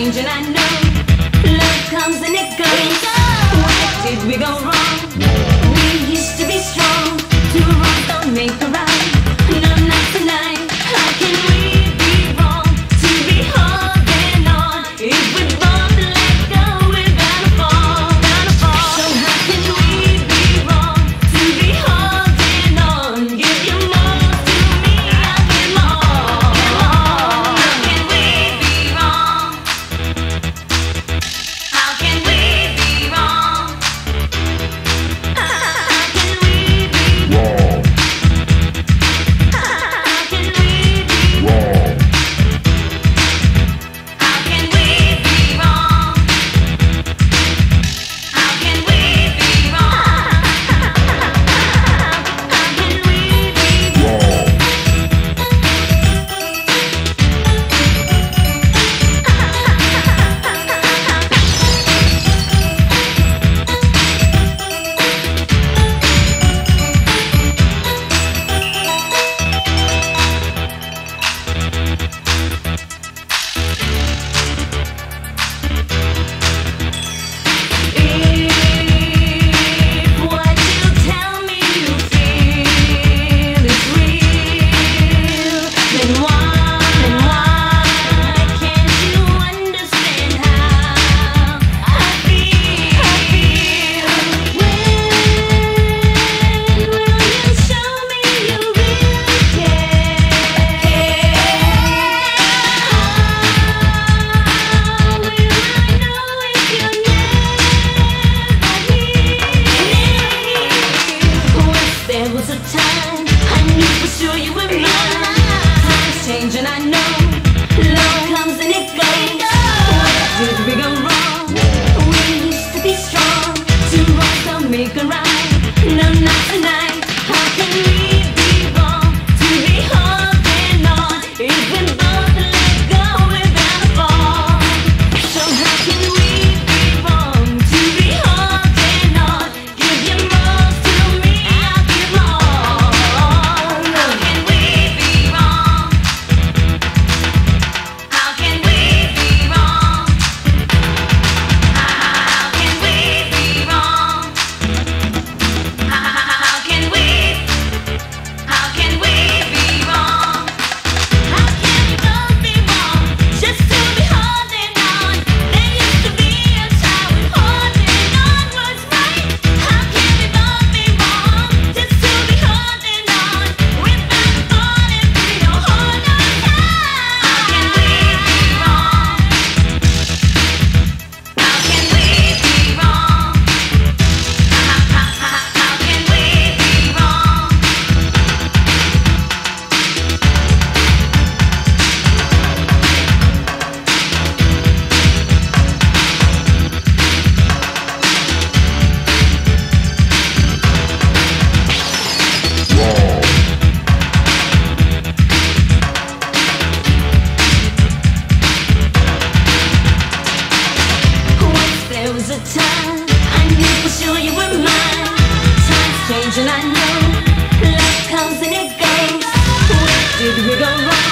change and I know love comes and it goes. Where did we go wrong? We used to be strong. Two wrongs don't make a right. No, not tonight. How can we be wrong to be holding on? If we both let go, we're gonna fall, gonna fall. So how can we be wrong to be holding on? Give your more to me, I'll give more. How can we be wrong? How can we be wrong? How can we be wrong? How can we be wrong? How can we be wrong? How can we be wrong? How can we be wrong? If what you tell me you feel is real, then why can't you understand how I feel? When will you show me you really care? How will I know if you're never here? Once there was a time I knew for sure you were mine. Times change and I know love comes and it goes. Where did we go wrong? We used to be strong. Two wrongs don't make a right. No, not tonight. How can we be wrong to be holding on? If we both let go, we're gonna fall. So how can we be wrong to be holding on? Give your more to me, I'll give more. How can we be wrong? How can we be wrong? How can we be wrong? How can we? How can we be wrong? How can we both be wrong just to be holding on? There used to be a time when holding on was right. How can we both be wrong just to be holding on? Without falling through your hold on tight. How can we be wrong? How can we be wrong? How can we be wrong? Once there was a time I knew for sure you were mine. Times change and I know love comes and it goes. Where did we go wrong?